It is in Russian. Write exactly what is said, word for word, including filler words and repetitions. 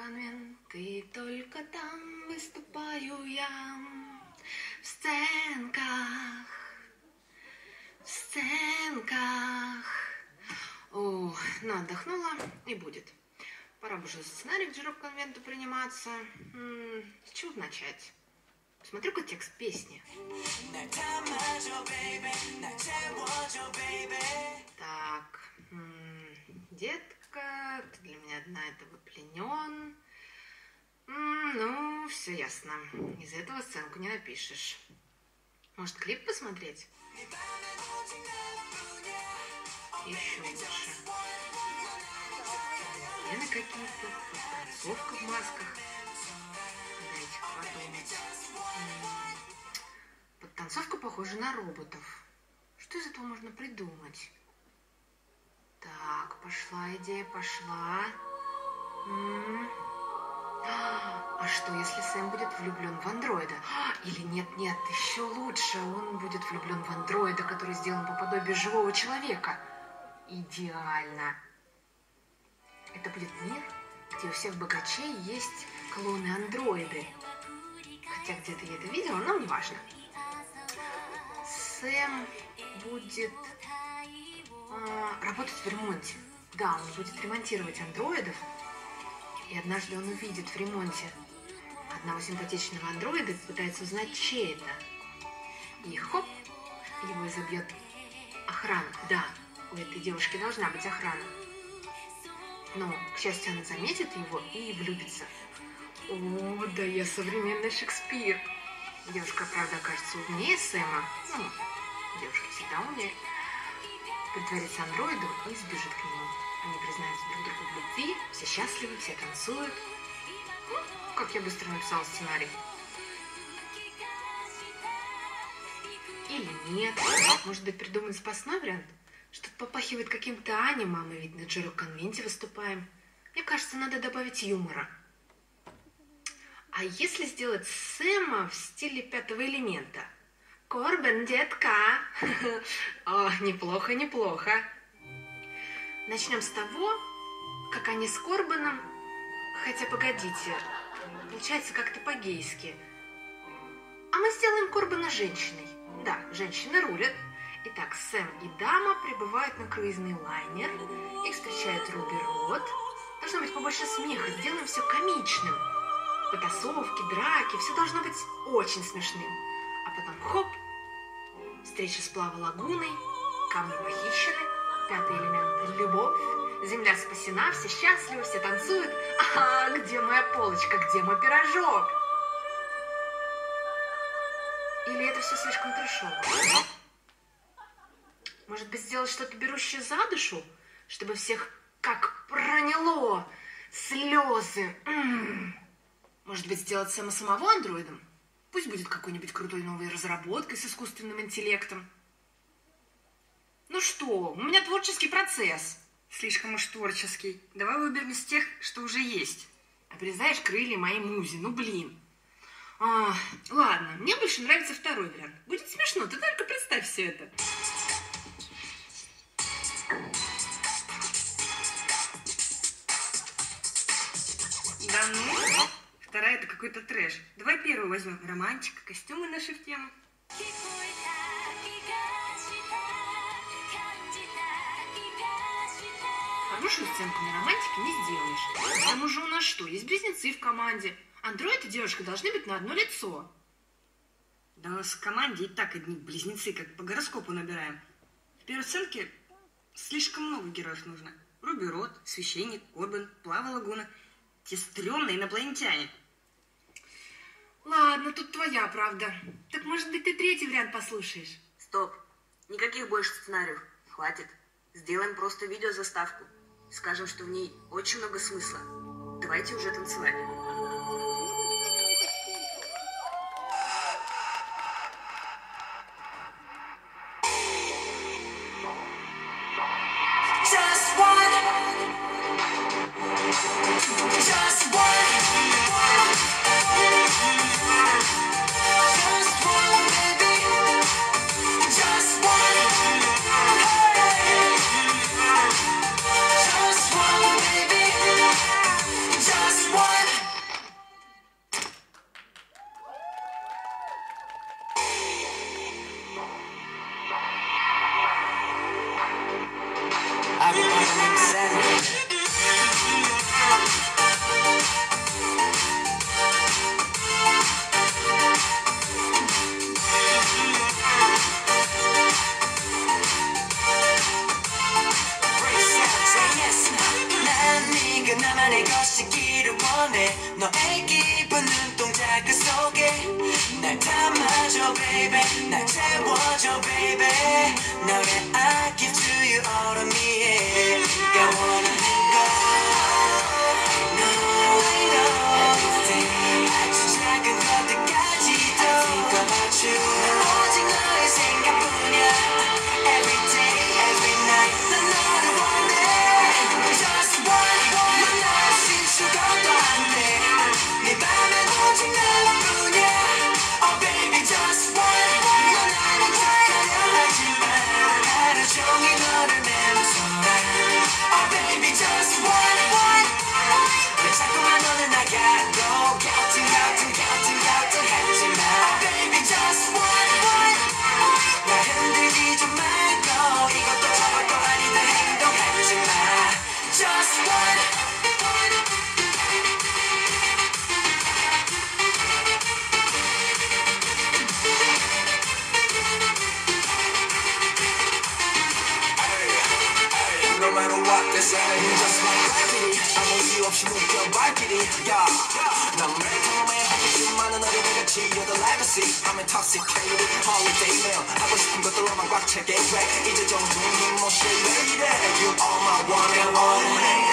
конвент, и только там выступаю я. В сценках, в сценках. О, ну отдохнула и будет. Пора бы уже сценарий к Джи-рок-конвенту приниматься. М-м, с чего начать? Смотрю-ка текст песни. Так, м-м, детка, ты для меня одна этого пленен. М-м, ну, все ясно. Из этого сценку не напишешь. Может, клип посмотреть? Еще лучше. Сцены какие-то, танцовка в масках. Дайте-ка подумать. Подтанцовка похожа на роботов. Что из этого можно придумать? Так, пошла идея, пошла. М-м. А что, если Сэм будет влюблен в андроида? Или нет-нет, еще лучше, он будет влюблен в андроида, который сделан по подобию живого человека. Идеально. Это будет мир, где у всех богачей есть клоны-андроиды. Хотя где-то я это видела, но не важно. Сэм будет э, работать в ремонте. Да, он будет ремонтировать андроидов. И однажды он увидит в ремонте одного симпатичного андроида и пытается узнать, чей это. И хоп, его изобьет охрана. Да, у этой девушки должна быть охрана. Но, к счастью, она заметит его и влюбится. О, да я современный Шекспир. Девушка, правда, окажется умнее Сэма. Ну, девушки всегда умнее. Притворится андроидом и сбежит к нему. Они признаются друг другу в любви, все счастливы, все танцуют. Ну, как я быстро написала сценарий. Или нет. Может быть, придумать запасной вариант? Что-то попахивает каким-то аниме, мы ведь на Джи-рок-конвенте выступаем. Мне кажется, надо добавить юмора. А если сделать Сэма в стиле Пятого элемента? Корбен, детка! О, неплохо, неплохо. Начнем с того, как они с Корбаном... Хотя, погодите, получается как-то по-гейски. А мы сделаем Корбана женщиной. Да, женщины рулят. Итак, Сэм и дама прибывают на круизный лайнер. Их встречает Руби Род. Должно быть побольше смеха, сделаем все комичным. Потасовки, драки, все должно быть очень смешным. А потом хоп, встреча с Плава Лагуной, камни похищены, пятый элемент – любовь, земля спасена, все счастливы, все танцуют. А где моя полочка, где мой пирожок? Или это все слишком трэшово? Может быть, сделать что-то берущее за душу, чтобы всех как проняло слезы? М-м. Может быть, сделать Сэма самого андроидом? Пусть будет какой-нибудь крутой новой разработкой с искусственным интеллектом. Ну что, у меня творческий процесс. Слишком уж творческий. Давай выберем из тех, что уже есть. Обрезаешь крылья моей музе, ну блин. А, ладно, мне больше нравится второй вариант. Будет смешно, ты только представь все это. Да ну? Вторая это какой-то трэш. Давай первую возьмем. Романтика, костюмы наши в тему. Хорошую сценку на романтике не сделаешь. К тому же у нас что, есть близнецы в команде. Андроид и девушка должны быть на одно лицо. Да у нас в команде и так одни близнецы, как по гороскопу набираем. В первой сценке слишком много героев нужно. Руби Род, священник, Корбан, Плава Лагуна. Те стрёмные инопланетяне. Ладно, тут твоя правда. Так может быть ты третий вариант послушаешь? Стоп. Никаких больше сценариев. Хватит. Сделаем просто видеозаставку. Скажем, что в ней очень много смысла. Давайте уже танцевать. Just one. Just one. Just one, baby. Just one. Hey. Just one, baby. Just one. 너의 깊은 눈동자 그 속에 날 담아줘 baby 날 채워줘 baby 너의 I give to you all of me yeah. 네가 원하는 거 No I know everything 아주 작은 것들까지도 I think about you 난 오직 너의 생각뿐이야 Every day, every night 난 너를 원해 Just one, 넌 없이 죽어도 안돼 네 맘엔 오직 나뿐이야 Oh baby just one 넌 나를 척하려 하지만 하루 종일 너를 맴돌아 Oh baby just one, one 왜 자꾸만 너는 나가도 곁은 곁은 곁은 곁은 하지마 Oh baby just one, one 날 흔들기 좀 말고 이것도 저것도 아니다 행동하지마 Just one No matter what they say Just like gravity 아무 이유 없이 묶여 발길이 yeah. 난 매일 처음에 하고 많은 어린애같이 You're the legacy I'm intoxicated with holiday mail 하고 싶은 것들로만 꽉 차 계획 이제 좀 눈이 못쉬 왜 이래 You are my one and only